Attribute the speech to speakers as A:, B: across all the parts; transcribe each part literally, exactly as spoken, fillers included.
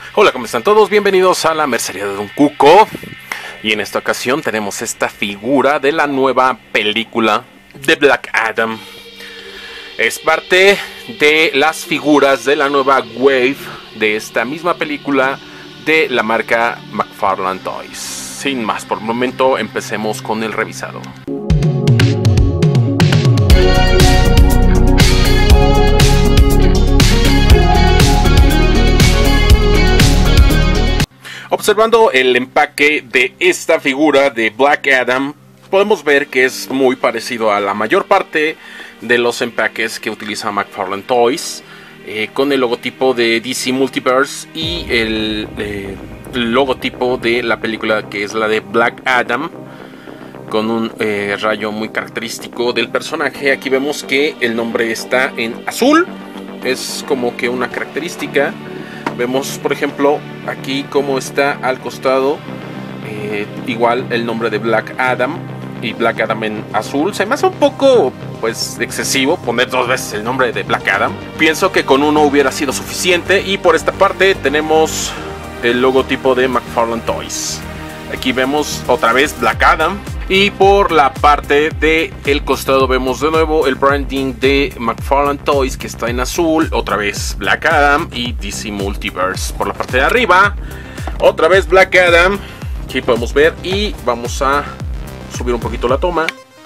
A: Hola, ¿cómo están todos? Bienvenidos a la mercería de Don Cuco. Y en esta ocasión tenemos esta figura de la nueva película de Black Adam. Es parte de las figuras de la nueva wave de esta misma película de la marca McFarlane Toys. Sin más por el momento, empecemos con el revisado. Observando el empaque de esta figura de Black Adam, podemos ver que es muy parecido a la mayor parte de los empaques que utiliza McFarlane Toys, eh, con el logotipo de D C Multiverse y el eh, logotipo de la película que es la de Black Adam, con un eh, rayo muy característico del personaje. Aquí vemos que el nombre está en azul, es como que una característica. Vemos, por ejemplo, aquí como está al costado, eh, igual el nombre de Black Adam y Black Adam en azul. Se me hace un poco, pues, excesivo poner dos veces el nombre de Black Adam. Pienso que con uno hubiera sido suficiente. Y por esta parte tenemos el logotipo de McFarlane Toys. Aquí vemos otra vez Black Adam. Y por la parte del costado vemos de nuevo el branding de McFarlane Toys, que está en azul. Otra vez Black Adam y D C Multiverse. Por la parte de arriba, otra vez Black Adam. Aquí podemos ver, y vamos a subir un poquito la toma,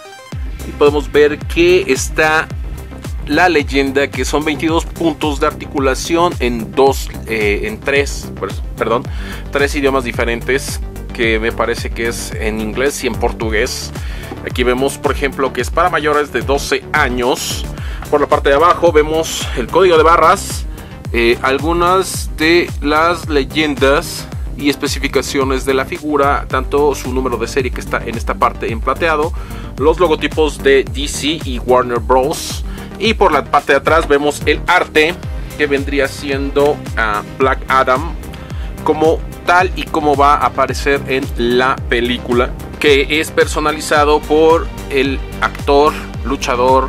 A: y podemos ver que está la leyenda, que son veintidós puntos de articulación en dos, eh, en tres, perdón, tres idiomas diferentes, que me parece que es en inglés y en portugués. Aquí vemos, por ejemplo, que es para mayores de doce años. Por la parte de abajo vemos el código de barras, eh, algunas de las leyendas y especificaciones de la figura, tanto su número de serie, que está en esta parte en plateado, los logotipos de D C y Warner Bros. Y por la parte de atrás vemos el arte, que vendría siendo uh, Black Adam como tal y como va a aparecer en la película, que es personalizado por el actor, luchador,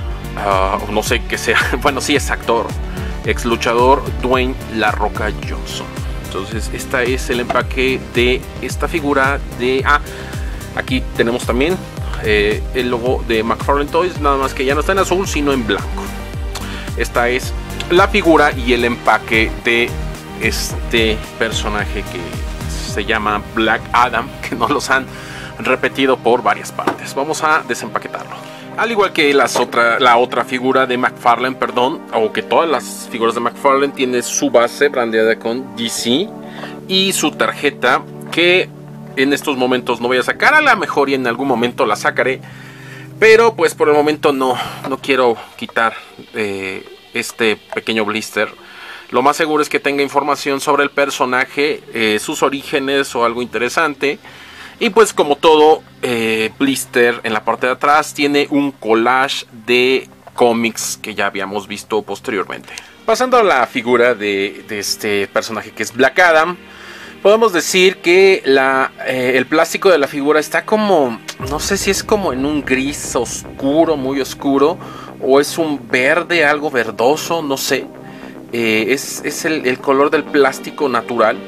A: uh, no sé qué sea, bueno, sí es actor, ex luchador Dwayne La Roca Johnson. Entonces, este es el empaque de esta figura de... Ah, aquí tenemos también eh, el logo de McFarlane Toys, nada más que ya no está en azul, sino en blanco. Esta es la figura y el empaque de este personaje que se llama Black Adam, que nos los han repetido por varias partes. Vamos a desempaquetarlo. Al igual que las otra, la otra figura de McFarlane, perdón, o que todas las figuras de McFarlane, tiene su base brandeada con D C y su tarjeta, que en estos momentos no voy a sacar. A lo mejor y en algún momento la sacaré, pero pues por el momento no, no quiero quitar eh, este pequeño blister. Lo más seguro es que tenga información sobre el personaje, eh, sus orígenes o algo interesante. Y pues como todo eh, blister, en la parte de atrás tiene un collage de cómics que ya habíamos visto posteriormente. Pasando a la figura de, de este personaje que es Black Adam, podemos decir que la, eh, el plástico de la figura está como, no sé si es como en un gris oscuro, muy oscuro, o es un verde, algo verdoso, no sé. Eh, es es el, el color del plástico natural.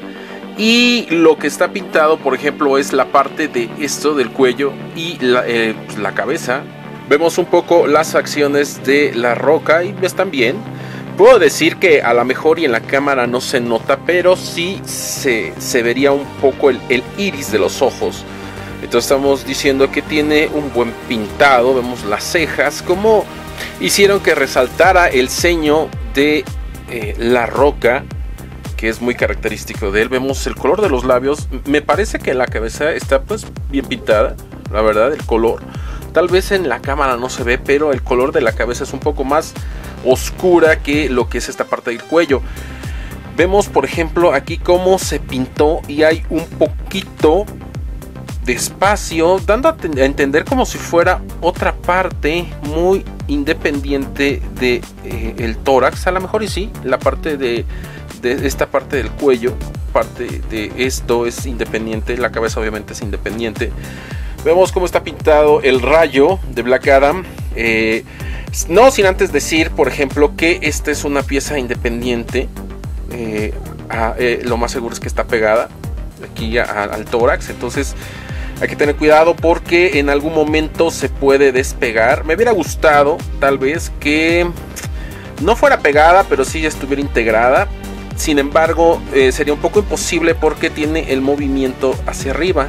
A: Y lo que está pintado, por ejemplo, es la parte de esto del cuello y la, eh, pues la cabeza. Vemos un poco las facciones de La Roca y están bien. Puedo decir que a lo mejor y en la cámara no se nota, pero sí se, se vería un poco el, el iris de los ojos. Entonces estamos diciendo que tiene un buen pintado. Vemos las cejas, como hicieron que resaltara el ceño de eh, La Roca, que es muy característico de él. Vemos el color de los labios. Me parece que la cabeza está pues bien pintada, la verdad, el color. Tal vez en la cámara no se ve, pero el color de la cabeza es un poco más oscura que lo que es esta parte del cuello. Vemos, por ejemplo, aquí cómo se pintó y hay un poquito de espacio, dando a entender como si fuera otra parte muy independiente de eh, el tórax. A lo mejor y sí, la parte de de esta parte del cuello, parte de esto es independiente, la cabeza obviamente es independiente. Vemos cómo está pintado el rayo de Black Adam, eh, no sin antes decir, por ejemplo, que esta es una pieza independiente. eh, a, eh, lo más seguro es que está pegada aquí a, a, al tórax. Entonces hay que tener cuidado porque en algún momento se puede despegar. Me hubiera gustado tal vez que no fuera pegada, pero sí estuviera integrada. Sin embargo, eh, sería un poco imposible porque tiene el movimiento hacia arriba.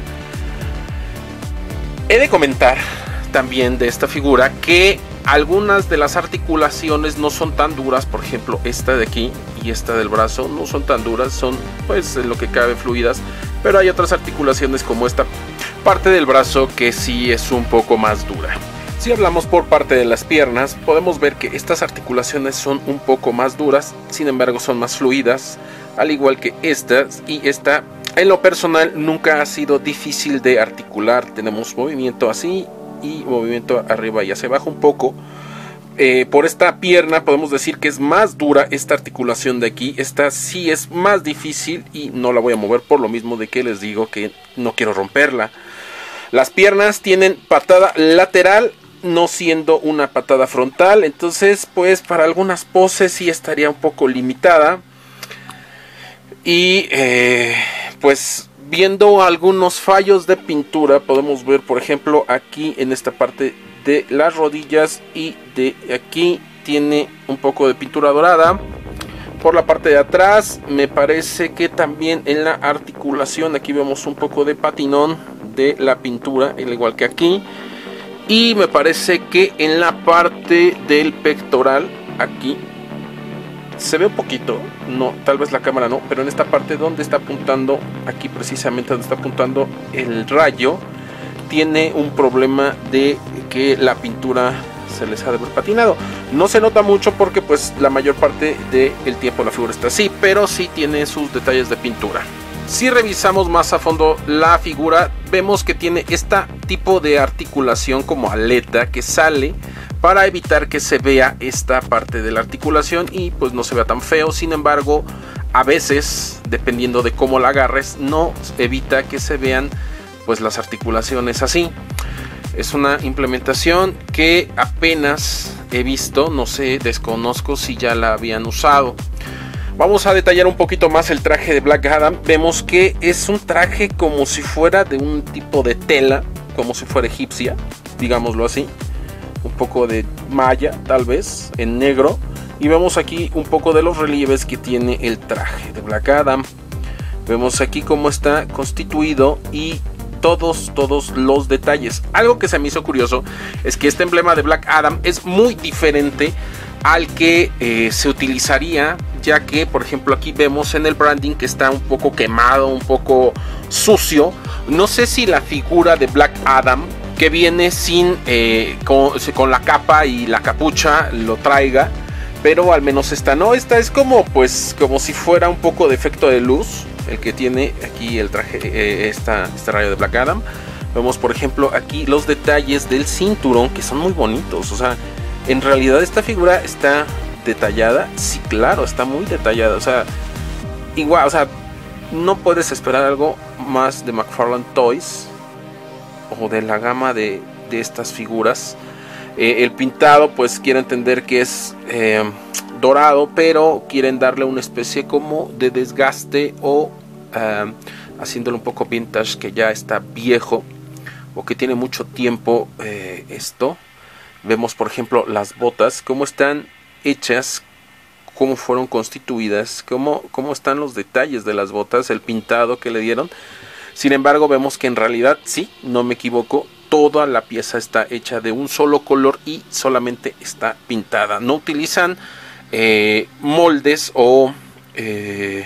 A: He de comentar también de esta figura que algunas de las articulaciones no son tan duras. Por ejemplo, esta de aquí y esta del brazo no son tan duras, son pues en lo que cabe fluidas. Pero hay otras articulaciones como esta parte del brazo que sí es un poco más dura. Si hablamos por parte de las piernas, podemos ver que estas articulaciones son un poco más duras, sin embargo son más fluidas, al igual que estas. Y esta, en lo personal, nunca ha sido difícil de articular. Tenemos movimiento así y movimiento arriba y hacia abajo un poco. Eh, por esta pierna podemos decir que es más dura esta articulación de aquí. Esta sí es más difícil y no la voy a mover por lo mismo de que les digo que no quiero romperla. Las piernas tienen patada lateral, no siendo una patada frontal. Entonces pues para algunas poses sí estaría un poco limitada. Y eh, pues viendo algunos fallos de pintura podemos ver, por ejemplo, aquí en esta parte de las rodillas y de aquí tiene un poco de pintura dorada. Por la parte de atrás me parece que también en la articulación aquí vemos un poco de patinón de la pintura, al igual que aquí. Y me parece que en la parte del pectoral aquí se ve un poquito, no, tal vez la cámara no, pero en esta parte donde está apuntando, aquí precisamente donde está apuntando el rayo, tiene un problema de que la pintura se les ha de haber patinado. No se nota mucho porque pues la mayor parte del tiempo la figura está así, pero sí tiene sus detalles de pintura. Si revisamos más a fondo la figura, vemos que tiene este tipo de articulación como aleta que sale para evitar que se vea esta parte de la articulación y pues no se vea tan feo. Sin embargo, a veces, dependiendo de cómo la agarres, no evita que se vean pues las articulaciones así. Es una implementación que apenas he visto, no sé, desconozco si ya la habían usado. Vamos a detallar un poquito más el traje de Black Adam. Vemos que es un traje como si fuera de un tipo de tela, como si fuera egipcia, digámoslo así. Un poco de malla, tal vez, en negro. Y vemos aquí un poco de los relieves que tiene el traje de Black Adam. Vemos aquí cómo está constituido y todos, todos los detalles. Algo que se me hizo curioso es que este emblema de Black Adam es muy diferente al que eh, se utilizaría, ya que por ejemplo aquí vemos en el branding que está un poco quemado, un poco sucio. No sé si la figura de Black Adam que viene sin eh, con, con la capa y la capucha lo traiga, pero al menos esta no. Esta es como pues como si fuera un poco de efecto de luz el que tiene aquí el traje, eh, esta, este rayo de Black Adam. Vemos por ejemplo aquí los detalles del cinturón que son muy bonitos. O sea, en realidad esta figura está detallada. Sí, claro, está muy detallada. O sea, igual, o sea, no puedes esperar algo más de McFarlane Toys o de la gama de, de estas figuras. Eh, el pintado pues quiero entender que es eh, dorado, pero quieren darle una especie como de desgaste o uh, haciéndolo un poco vintage, que ya está viejo o que tiene mucho tiempo eh, esto. Vemos por ejemplo las botas, cómo están hechas, cómo fueron constituidas, cómo, cómo están los detalles de las botas, el pintado que le dieron. Sin embargo, vemos que en realidad, sí, no me equivoco, toda la pieza está hecha de un solo color y solamente está pintada. No utilizan eh, moldes o eh,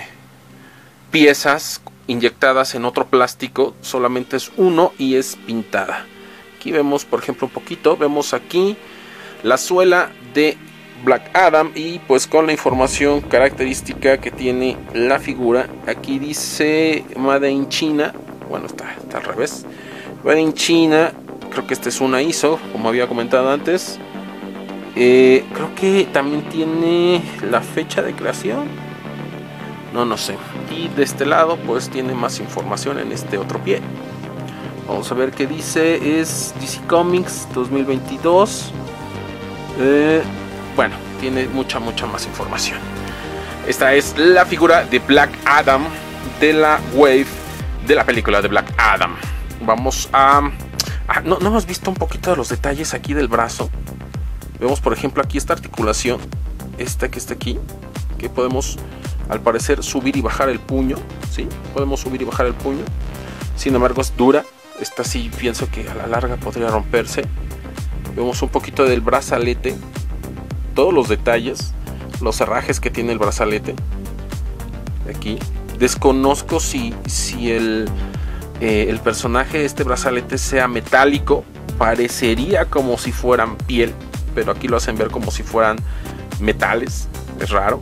A: piezas inyectadas en otro plástico, solamente es uno y es pintada. Aquí vemos, por ejemplo, un poquito, vemos aquí la suela de Black Adam y pues con la información característica que tiene la figura. Aquí dice Made in China, bueno, está, está al revés, Made in China. Creo que este es una I S O, como había comentado antes. eh, creo que también tiene la fecha de creación, no, no sé. Y de este lado pues tiene más información en este otro pie. Vamos a ver qué dice, es D C Comics dos mil veintidós. eh, Bueno, tiene mucha, mucha más información. Esta es la figura de Black Adam de la Wave de la película de Black Adam. Vamos a... Ah, no, no hemos visto un poquito de los detalles aquí del brazo. Vemos por ejemplo aquí esta articulación, esta que está aquí, que podemos al parecer subir y bajar el puño, ¿sí? Podemos subir y bajar el puño. Sin embargo es dura. Esta sí pienso que a la larga podría romperse. Vemos un poquito del brazalete, todos los detalles, los herrajes que tiene el brazalete. Aquí desconozco si, si el, eh, el personaje, este brazalete sea metálico. Parecería como si fueran piel, pero aquí lo hacen ver como si fueran metales. Es raro.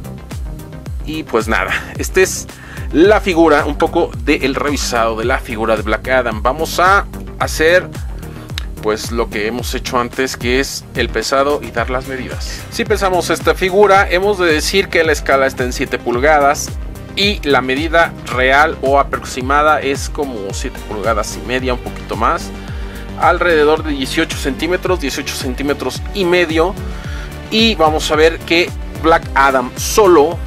A: Y pues nada, esta es la figura, un poco del revisado de la figura de Black Adam. Vamos a hacer pues lo que hemos hecho antes, que es el pesado y dar las medidas. Si pesamos esta figura, hemos de decir que la escala está en siete pulgadas y la medida real o aproximada es como siete pulgadas y media, un poquito más, alrededor de dieciocho centímetros, dieciocho centímetros y medio. Y vamos a ver que Black Adam solo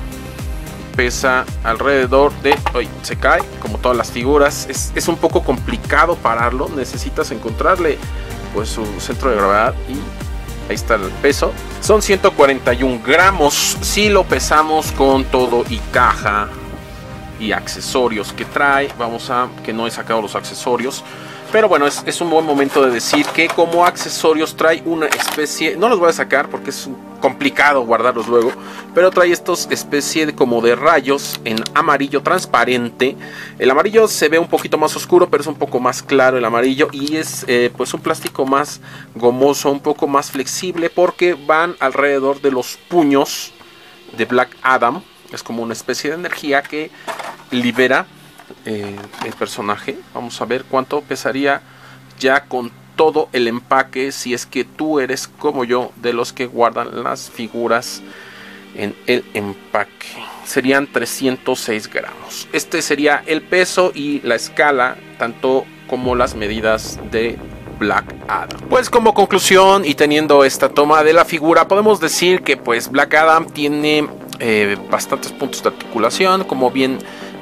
A: pesa alrededor de... Uy, se cae como todas las figuras. Es, es un poco complicado pararlo. Necesitas encontrarle pues su centro de gravedad y ahí está el peso. Son ciento cuarenta y un gramos si lo pesamos con todo y caja y accesorios que trae. Vamos a... que no he sacado los accesorios. Pero bueno, es, es un buen momento de decir que como accesorios trae una especie... No los voy a sacar porque es complicado guardarlos luego. Pero trae estos especie de como de rayos en amarillo transparente. El amarillo se ve un poquito más oscuro, pero es un poco más claro el amarillo. Y es eh, pues un plástico más gomoso, un poco más flexible, porque van alrededor de los puños de Black Adam. Es como una especie de energía que libera Eh, el personaje. Vamos a ver cuánto pesaría ya con todo el empaque, si es que tú eres como yo de los que guardan las figuras en el empaque. Serían trescientos seis gramos. Este sería el peso y la escala, tanto como las medidas de Black Adam. Pues como conclusión y teniendo esta toma de la figura, podemos decir que pues Black Adam tiene eh, bastantes puntos de articulación, como bien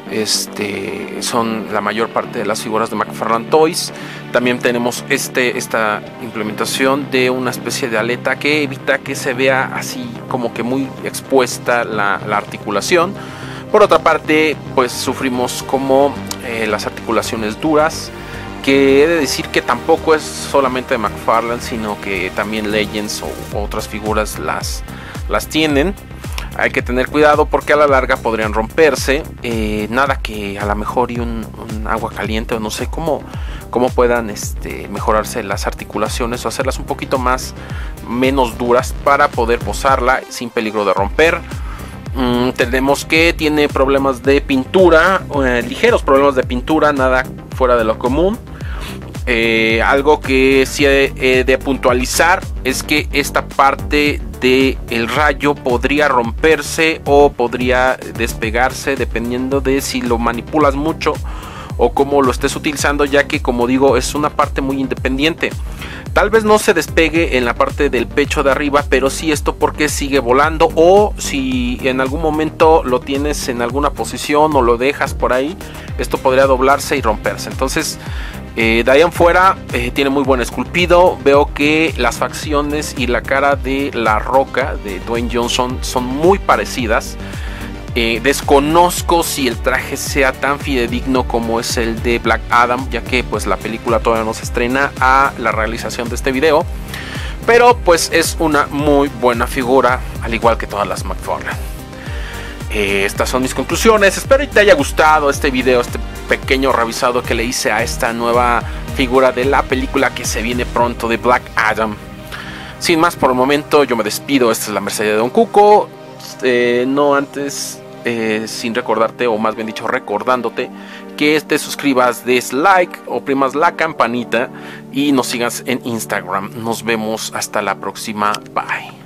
A: Este, son la mayor parte de las figuras de McFarlane Toys. También tenemos este, esta implementación de una especie de aleta que evita que se vea así como que muy expuesta la, la articulación. Por otra parte, pues sufrimos como eh, las articulaciones duras, que he de decir que tampoco es solamente de McFarlane, sino que también Legends o otras figuras las, las tienen. Hay que tener cuidado porque a la larga podrían romperse. Eh, nada que a lo mejor y un, un agua caliente o no sé cómo, cómo puedan este, mejorarse las articulaciones o hacerlas un poquito más menos duras para poder posarla sin peligro de romper. Mm, tenemos que tiene problemas de pintura, eh, ligeros problemas de pintura, nada fuera de lo común. Eh, algo que sí he, he de puntualizar es que esta parte del rayo podría romperse o podría despegarse dependiendo de si lo manipulas mucho o cómo lo estés utilizando, ya que como digo es una parte muy independiente. Tal vez no se despegue en la parte del pecho de arriba, pero sí esto porque sigue volando, o si en algún momento lo tienes en alguna posición o lo dejas por ahí, esto podría doblarse y romperse. Entonces Eh, de ahí en fuera eh, tiene muy buen esculpido. Veo que las facciones y la cara de La Roca de Dwayne Johnson son muy parecidas. Eh, desconozco si el traje sea tan fidedigno como es el de Black Adam, ya que pues la película todavía no se estrena a la realización de este video. Pero pues es una muy buena figura, al igual que todas las McFarlane. Eh, estas son mis conclusiones. Espero que te haya gustado este video, este pequeño revisado que le hice a esta nueva figura de la película que se viene pronto de Black Adam. Sin más por el momento, yo me despido. Esta es la Mercedes de Don Cuco. Eh, no antes, eh, sin recordarte, o más bien dicho recordándote, que te suscribas, des like, oprimas la campanita y nos sigas en Instagram. Nos vemos hasta la próxima. Bye.